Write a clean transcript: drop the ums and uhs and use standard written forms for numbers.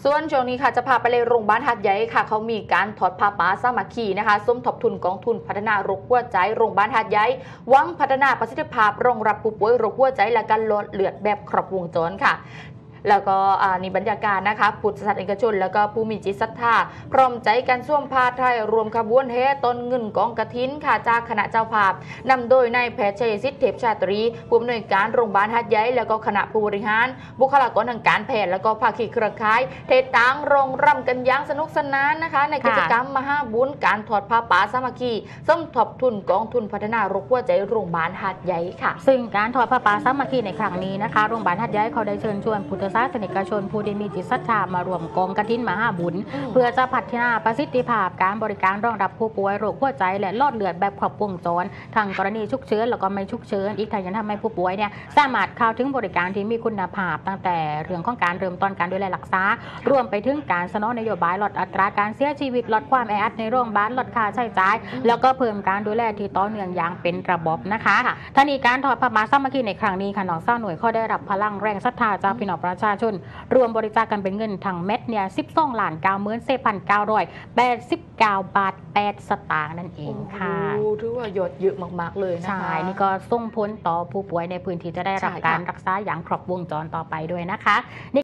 ส่วนช่วงนี้ค่ะจะพาไปเลยโรงพยาบาลหาดใหญ่ค่ะเขามีการถอดผ้าป่าสามัคคีนะคะสมทบทุนกองทุนพัฒนาโรคหัวใจโรงพยาบาลหาดใหญ่หวังพัฒนาประสิทธิภาพรองรับผู้ป่วยโรคหัวใจและการลดเลือดแบบครบวงจรค่ะแล้วก็นี่บรรยากาศนะคะพุทธศาสนิกชนแล้วก็ผู้มีจิตศรัทธาพร้อมใจกันส่วมผ้าไทยรวมขบวนแห่ต้นเงินกองกฐินค่ะจากคณะเจ้าภาพนำโดยนายแพทย์ชัยศิษฐ์เทพชาตรีผู้อำนวยการโรงพยาบาลหาดใหญ่แล้วก็คณะผู้บริหารบุคลากรทางการแพทย์แล้วก็ภาคีเครือข่ายเทตังโรงรำกันอย่างสนุกสนานนะคะในกิจกรรมมหาบุญการถอดผ้าป่าสามัคคีสมทบทุนกองทุนพัฒนาโรคหัวใจโรงพยาบาลหาดใหญ่ค่ะซึ่งการถอดผ้าป่าสามัคคีในครั้งนี้นะคะโรงพยาบาลหาดใหญ่เขาได้เชิญชวนพุทธศาสนิกชนผู้ที่มีจิตศรัทธามารวมกองกฐินมหาบุญเพื่อจะพัฒนาประสิทธิภาพการบริการรองรับผู้ป่วยโรคหัวใจและหลอดเลือดแบบครบวงจรทั้งกรณีฉุกเฉินแล้วก็ไม่ฉุกเฉินอีกทั้งยังทำให้ผู้ป่วยเนี่ยสามารถเข้าถึงบริการที่มีคุณภาพตั้งแต่เรื่องของการเริ่มต้นการดูแลรักษารวมไปถึงการสนองนโยบายลดอัตราการเสียชีวิตลดความแออัดในโรงพยาบาลลดค่าใช้จ่ายแล้วก็เพิ่มการดูแลที่ต่อเนื่องอย่างเป็นระบบนะคะท่านี้การถอดผ้าป่าสามัคคีในครั้งนี้ค่ะน้องเศร้าหน่วยเขาได้รับพลังแรงศรัทธาจากพี่น้องประชาชนรวมบริจาคกันเป็นเงินทั้งเม็ดเนี่ย12,94,989 บาท8 สตางค์นั่นเองค่ะถือว่ายอดเยอะมากๆเลยนะคะใช่นี่ก็ส่งผลต่อผู้ป่วยในพื้นที่จะได้รับการรักษาอย่างครบวงจรต่อไปด้วยนะคะ